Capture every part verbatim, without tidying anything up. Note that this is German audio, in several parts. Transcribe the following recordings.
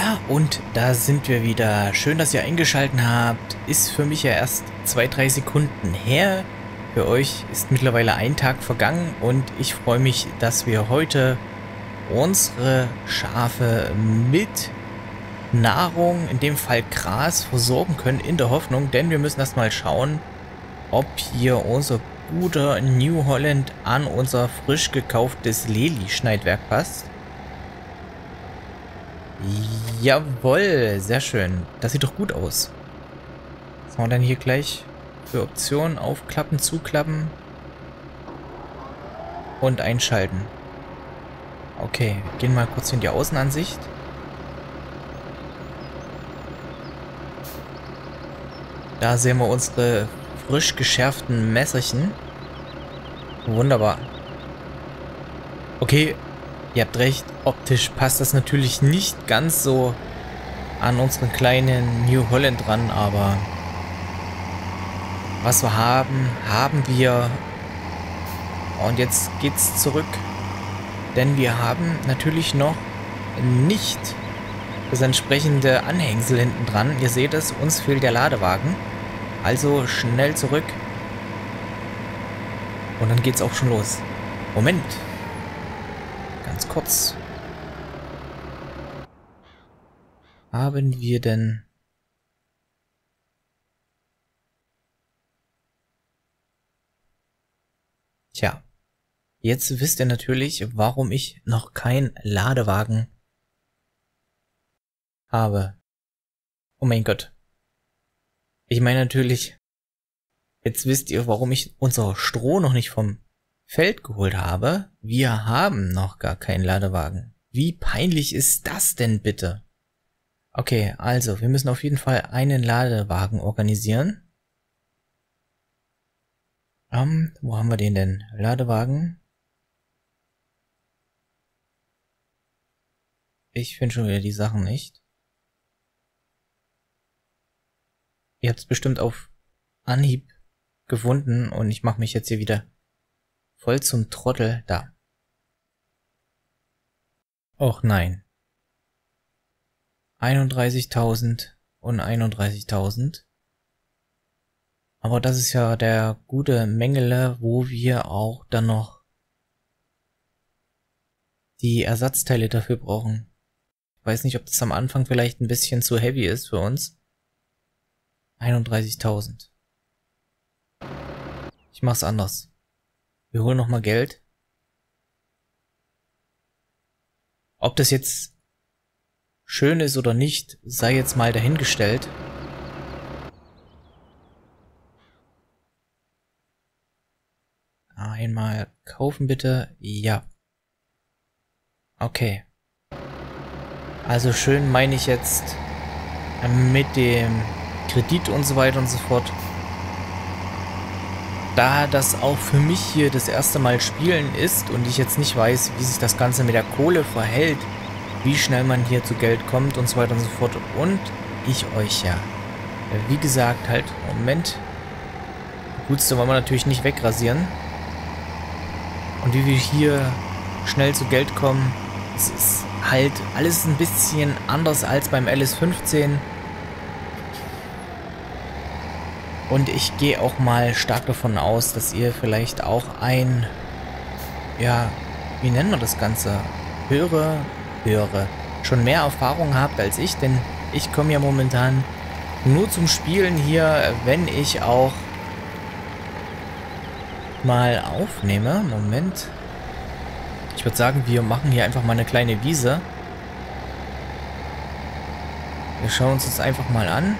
Ja, und da sind wir wieder. Schön, dass ihr eingeschaltet habt. Ist für mich ja erst zwei, drei Sekunden her. Für euch ist mittlerweile ein Tag vergangen und ich freue mich, dass wir heute unsere Schafe mit Nahrung, in dem Fall Gras, versorgen können, in der Hoffnung, denn wir müssen erstmal schauen, ob hier unser guter New Holland an unser frisch gekauftes Leli-Schneidwerk passt. Jawohl, sehr schön. Das sieht doch gut aus. Was haben wir dann hier gleich für Optionen? Aufklappen, zuklappen und einschalten. Okay, wir gehen mal kurz in die Außenansicht. Da sehen wir unsere frisch geschärften Messerchen. Wunderbar. Okay, ihr habt recht, optisch passt das natürlich nicht ganz so an unseren kleinen New Holland dran, aber was wir haben, haben wir. Und jetzt geht's zurück, denn wir haben natürlich noch nicht das entsprechende Anhängsel hinten dran. Ihr seht es, uns fehlt der Ladewagen. Also schnell zurück. Und dann geht's auch schon los. Moment. Ganz kurz. Haben wir denn... Tja. Jetzt wisst ihr natürlich, warum ich noch kein Ladewagen habe. Oh mein Gott. Ich meine natürlich, jetzt wisst ihr, warum ich unser Stroh noch nicht vom Feld geholt habe. Wir haben noch gar keinen Ladewagen. Wie peinlich ist das denn bitte? Okay, also, wir müssen auf jeden Fall einen Ladewagen organisieren. Ähm, wo haben wir den denn? Ladewagen. Ich finde schon wieder die Sachen nicht. Ihr habt es bestimmt auf Anhieb gefunden und ich mache mich jetzt hier wieder voll zum Trottel. Da. Och nein. einunddreißigtausend und einunddreißigtausend. Aber das ist ja der gute Mengele, wo wir auch dann noch die Ersatzteile dafür brauchen. Ich weiß nicht, ob das am Anfang vielleicht ein bisschen zu heavy ist für uns. einunddreißigtausend. Ich mach's anders. Wir holen nochmal Geld. Ob das jetzt schön ist oder nicht, sei jetzt mal dahingestellt. Einmal kaufen bitte. Ja. Okay. Also schön meine ich jetzt mit dem Kredit und so weiter und so fort. Da das auch für mich hier das erste Mal spielen ist und ich jetzt nicht weiß, wie sich das Ganze mit der Kohle verhält, wie schnell man hier zu Geld kommt und so weiter und so fort. Und ich euch ja, wie gesagt, halt, Moment, Gutste wollen wir natürlich nicht wegrasieren. Und wie wir hier schnell zu Geld kommen, es ist halt alles ein bisschen anders als beim L S fünfzehn. Und ich gehe auch mal stark davon aus, dass ihr vielleicht auch ein, ja, wie nennen wir das Ganze? Höhere, höhere, schon mehr Erfahrung habt als ich, denn ich komme ja momentan nur zum Spielen hier, wenn ich auch mal aufnehme. Moment. Ich würde sagen, wir machen hier einfach mal eine kleine Wiese. Wir schauen uns das einfach mal an.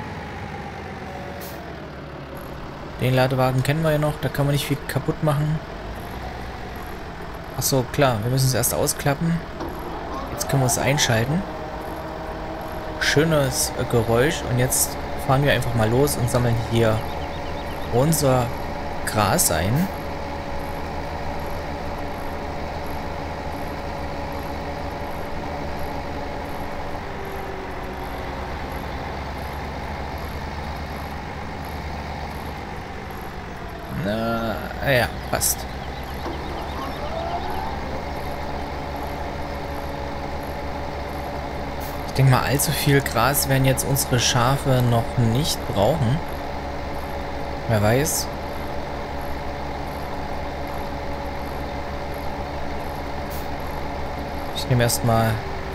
Den Ladewagen kennen wir ja noch, da kann man nicht viel kaputt machen. Achso, klar, wir müssen es erst ausklappen. Jetzt können wir es einschalten. Schönes Geräusch. Und jetzt fahren wir einfach mal los und sammeln hier unser Gras ein. Na, ja, passt. Ich denke mal, allzu viel Gras werden jetzt unsere Schafe noch nicht brauchen. Wer weiß. Ich nehme erstmal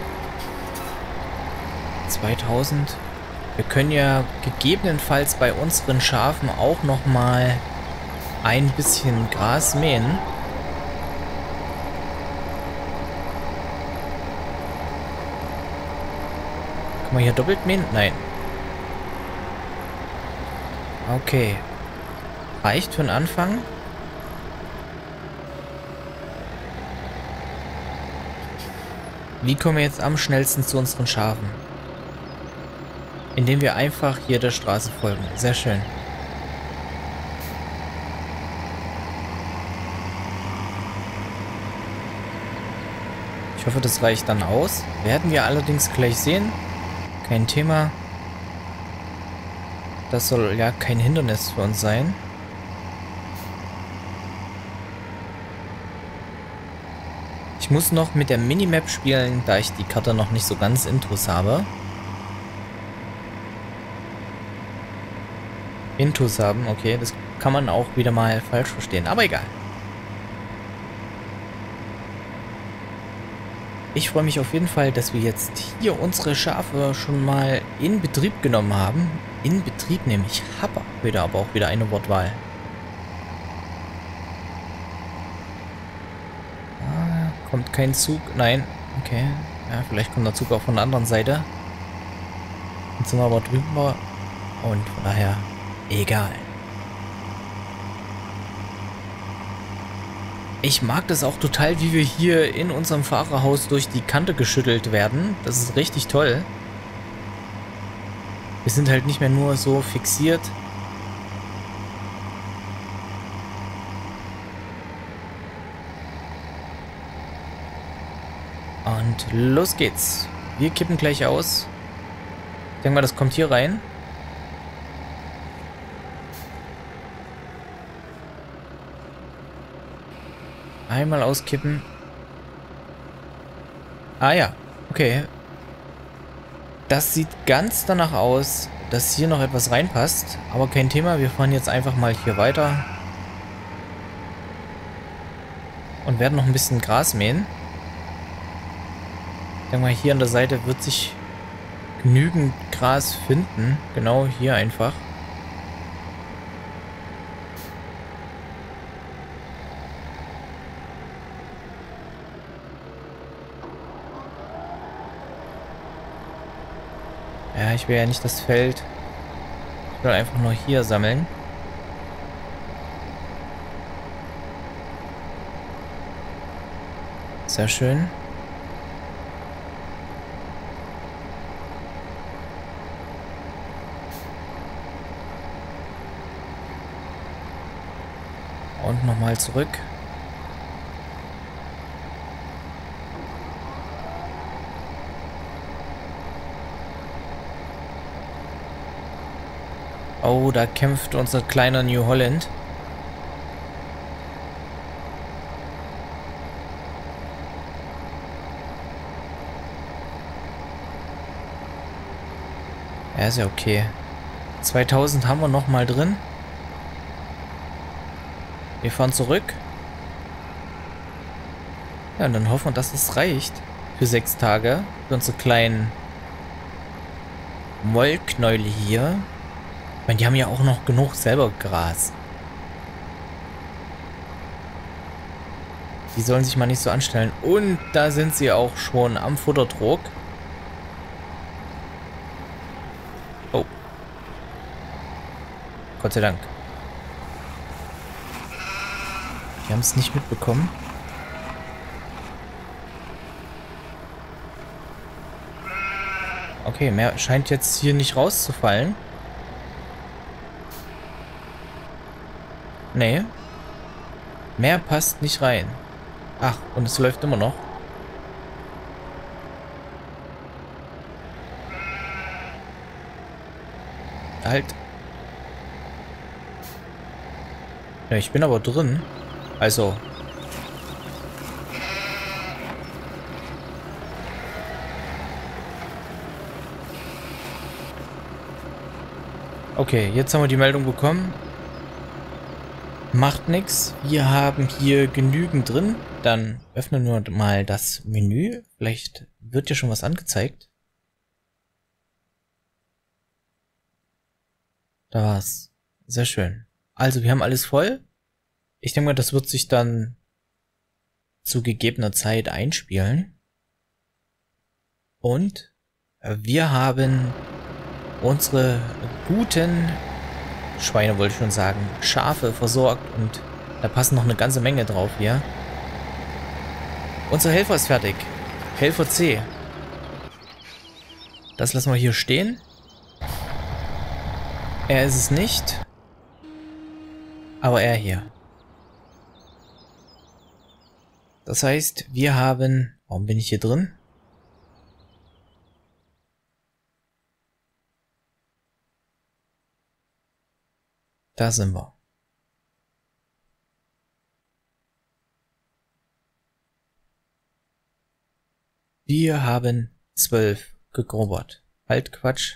zweitausend. Wir können ja gegebenenfalls bei unseren Schafen auch noch mal ein bisschen Gras mähen. Kann man hier doppelt mähen? Nein. Okay. Reicht für den Anfang. Wie kommen wir jetzt am schnellsten zu unseren Schafen? Indem wir einfach hier der Straße folgen. Sehr schön. Ich hoffe, das reicht dann aus. Werden wir allerdings gleich sehen. Kein Thema. Das soll ja kein Hindernis für uns sein. Ich muss noch mit der Minimap spielen, da ich die Karte noch nicht so ganz intus habe. Intus haben, okay, das kann man auch wieder mal falsch verstehen, aber egal. Ich freue mich auf jeden Fall, dass wir jetzt hier unsere Schafe schon mal in Betrieb genommen haben. In Betrieb nämlich. Happer. Wieder aber auch wieder eine Wortwahl. Ah, kommt kein Zug. Nein. Okay. Ja, vielleicht kommt der Zug auch von der anderen Seite. Jetzt sind wir aber drüber. Und von daher egal. Ich mag das auch total, wie wir hier in unserem Fahrerhaus durch die Kante geschüttelt werden. Das ist richtig toll. Wir sind halt nicht mehr nur so fixiert. Und los geht's. Wir kippen gleich aus. Ich denke mal, das kommt hier rein. Einmal auskippen. Ah ja, okay. Das sieht ganz danach aus, dass hier noch etwas reinpasst. Aber kein Thema, wir fahren jetzt einfach mal hier weiter. Und werden noch ein bisschen Gras mähen. Ich denke mal, hier an der Seite wird sich genügend Gras finden. Genau hier einfach. Ja, ich will ja nicht das Feld. Ich will einfach nur hier sammeln. Sehr schön. Und nochmal zurück. Oh, da kämpft unser kleiner New Holland. Ja, ist ja okay. zweitausend haben wir noch mal drin. Wir fahren zurück. Ja, und dann hoffen wir, dass es reicht. Für sechs Tage. Für unsere kleinen Wollknäule hier. Ich meine, die haben ja auch noch genug selber Gras. Die sollen sich mal nicht so anstellen. Und da sind sie auch schon am Futtertrog. Oh. Gott sei Dank. Die haben es nicht mitbekommen. Okay, mehr scheint jetzt hier nicht rauszufallen. Nee. Mehr passt nicht rein. Ach, und es läuft immer noch. Halt. Ja, ich bin aber drin. Also. Okay, jetzt haben wir die Meldung bekommen. Macht nichts. Wir haben hier genügend drin. Dann öffnen wir mal das Menü. Vielleicht wird ja schon was angezeigt. Da war's. Sehr schön. Also, wir haben alles voll. Ich denke mal, das wird sich dann zu gegebener Zeit einspielen. Und wir haben unsere guten Schweine, wollte ich schon sagen, Schafe versorgt. Und da passen noch eine ganze Menge drauf hier. Unser Helfer ist fertig. Helfer C. Das lassen wir hier stehen. Er ist es nicht. Aber er hier. Das heißt, wir haben... Warum bin ich hier drin? Da sind wir. Wir haben zwölf gegrubbert. Halt, Quatsch.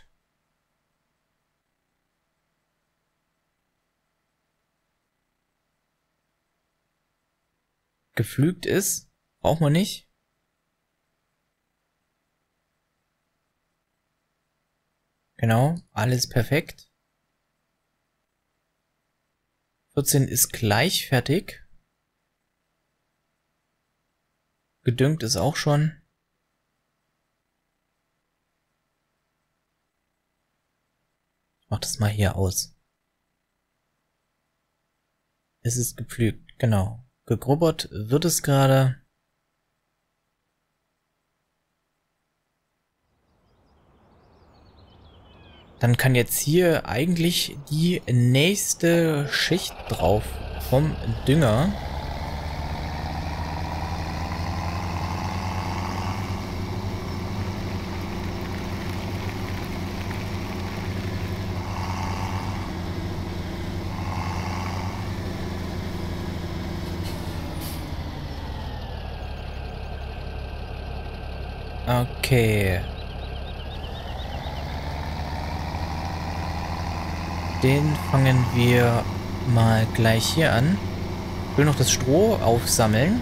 Geflügt ist, braucht man nicht. Genau, alles perfekt. vierzehn ist gleich fertig. Gedüngt ist auch schon. Ich mach das mal hier aus. Es ist gepflügt, genau. Gegrubbert wird es gerade. Dann kann jetzt hier eigentlich die nächste Schicht drauf vom Dünger. Okay. Den fangen wir mal gleich hier an. Ich will noch das Stroh aufsammeln.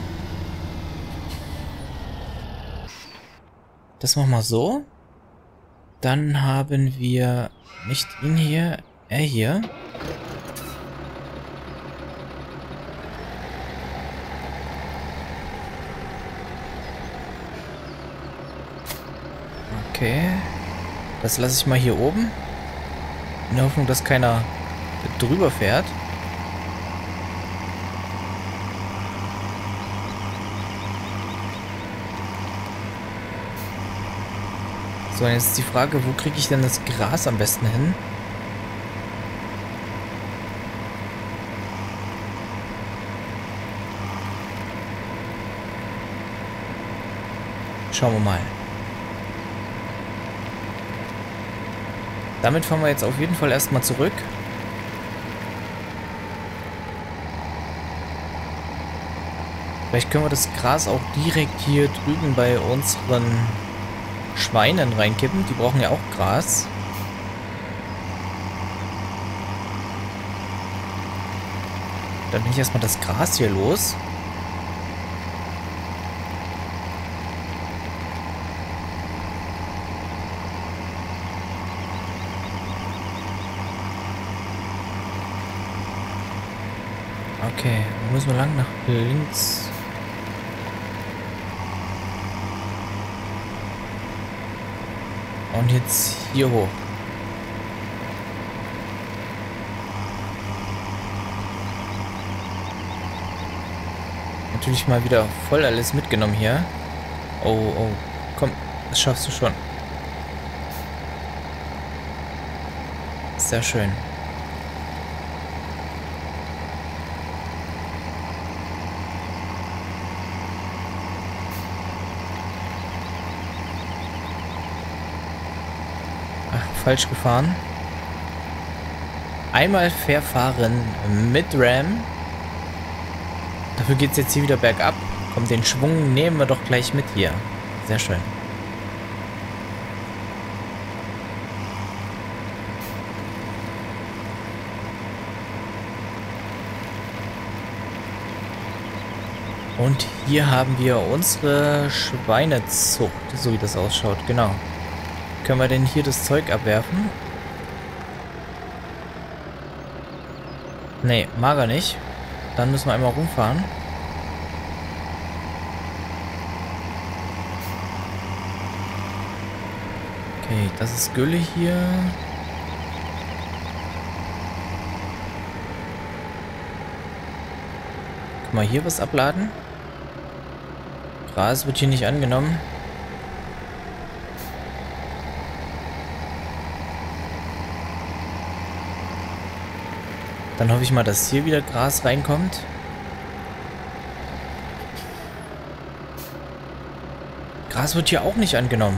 Das machen wir so. Dann haben wir nicht ihn hier, er hier. Okay. Das lasse ich mal hier oben. In der Hoffnung, dass keiner drüber fährt. So, jetzt ist die Frage, wo kriege ich denn das Gras am besten hin? Schauen wir mal. Damit fahren wir jetzt auf jeden Fall erstmal zurück. Vielleicht können wir das Gras auch direkt hier drüben bei unseren Schweinen reinkippen. Die brauchen ja auch Gras. Dann bin ich erstmal das Gras hier los. Okay, wo müssen wir lang? Nach links. Und jetzt hier hoch. Natürlich mal wieder voll alles mitgenommen hier. Oh, oh, komm, das schaffst du schon. Sehr schön. Falsch gefahren. Einmal verfahren mit Ram. Dafür geht es jetzt hier wieder bergab. Komm, den Schwung nehmen wir doch gleich mit hier. Sehr schön. Und hier haben wir unsere Schweinezucht, so wie das ausschaut. Genau. Können wir denn hier das Zeug abwerfen? Nee, mag er nicht. Dann müssen wir einmal rumfahren. Okay, das ist Gülle hier. Kann man hier was abladen? Gras wird hier nicht angenommen. Dann hoffe ich mal, dass hier wieder Gras reinkommt. Gras wird hier auch nicht angenommen.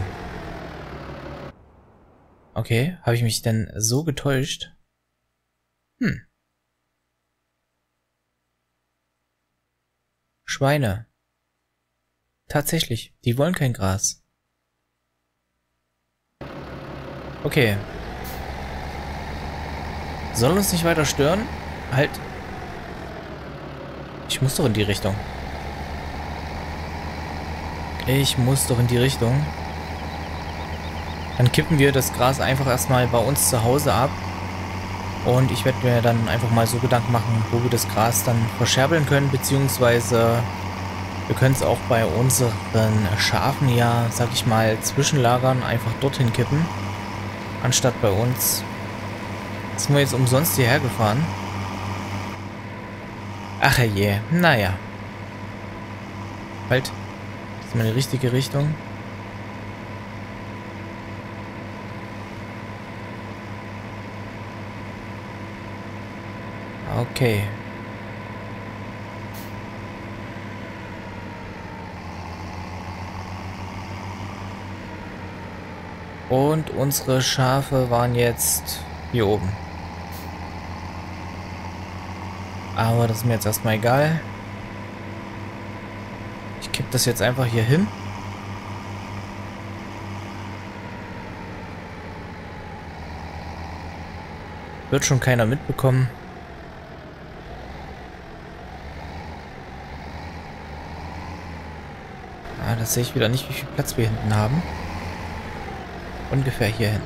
Okay, habe ich mich denn so getäuscht? Hm. Schweine. Tatsächlich, die wollen kein Gras. Okay. Soll uns nicht weiter stören? Halt. Ich muss doch in die Richtung. Ich muss doch in die Richtung. Dann kippen wir das Gras einfach erstmal bei uns zu Hause ab. Und ich werde mir dann einfach mal so Gedanken machen, wo wir das Gras dann verscherbeln können, beziehungsweise wir können es auch bei unseren Schafen ja, sag ich mal, zwischenlagern, einfach dorthin kippen, anstatt bei uns. Sind wir jetzt umsonst hierher gefahren? Ach je, naja. Halt, das ist mal die richtige Richtung. Okay. Und unsere Schafe waren jetzt hier oben. Aber das ist mir jetzt erstmal egal. Ich kipp das jetzt einfach hier hin. Wird schon keiner mitbekommen. Ah, das sehe ich wieder nicht, wie viel Platz wir hinten haben. Ungefähr hierhin.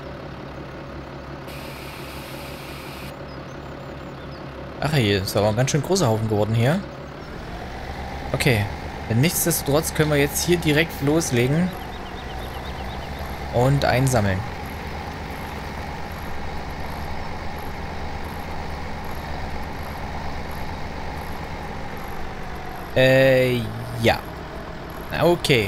Ach, hier ist aber ein ganz schön großer Haufen geworden hier. Okay. Nichtsdestotrotz können wir jetzt hier direkt loslegen und einsammeln. Äh, ja. Okay.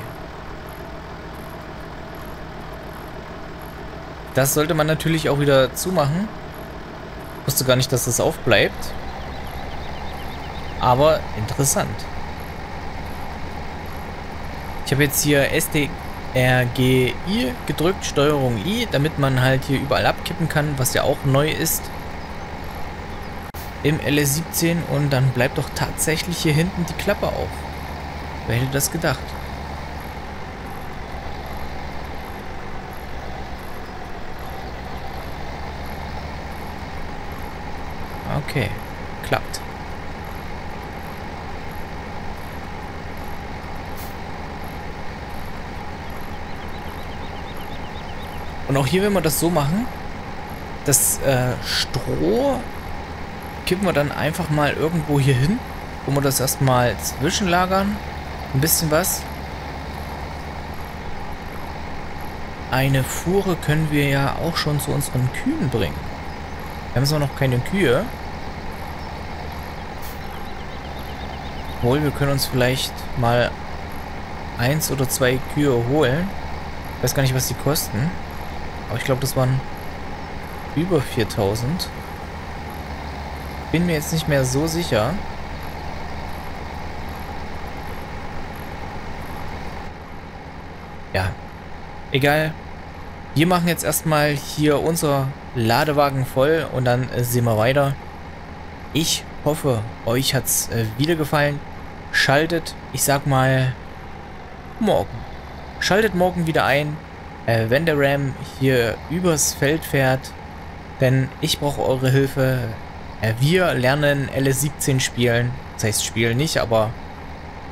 Das sollte man natürlich auch wieder zumachen. Ich wusste gar nicht, dass das aufbleibt. Aber interessant. Ich habe jetzt hier S T R G I gedrückt, Steuerung I, damit man halt hier überall abkippen kann, was ja auch neu ist im L S siebzehn. Und dann bleibt doch tatsächlich hier hinten die Klappe auf. Wer hätte das gedacht? Okay, klappt. Und auch hier, wenn wir das so machen, das äh, Stroh kippen wir dann einfach mal irgendwo hier hin, wo wir das erstmal zwischenlagern. Ein bisschen was. Eine Fuhre können wir ja auch schon zu unseren Kühen bringen. Wir haben zwar noch keine Kühe. Obwohl, wir können uns vielleicht mal eins oder zwei Kühe holen. Ich weiß gar nicht, was die kosten. Aber ich glaube, das waren über viertausend. Bin mir jetzt nicht mehr so sicher. Ja, egal. Wir machen jetzt erstmal hier unser Ladewagen voll und dann äh, sehen wir weiter. Ich hoffe, euch hat es äh, wieder gefallen. Schaltet, ich sag mal, morgen. Schaltet morgen wieder ein, äh, wenn der Ram hier übers Feld fährt. Denn ich brauche eure Hilfe. Äh, wir lernen L S siebzehn spielen. Das heißt, spielen nicht, aber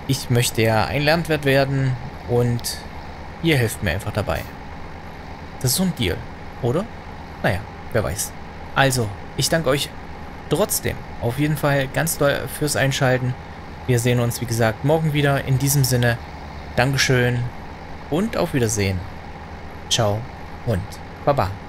Ich möchte ja ein Landwirt werden und ihr helft mir einfach dabei. Das ist so ein Deal, oder? Naja, wer weiß. Also, ich danke euch trotzdem auf jeden Fall ganz doll fürs Einschalten. Wir sehen uns, wie gesagt, morgen wieder. In diesem Sinne, Dankeschön und auf Wiedersehen. Ciao und Baba.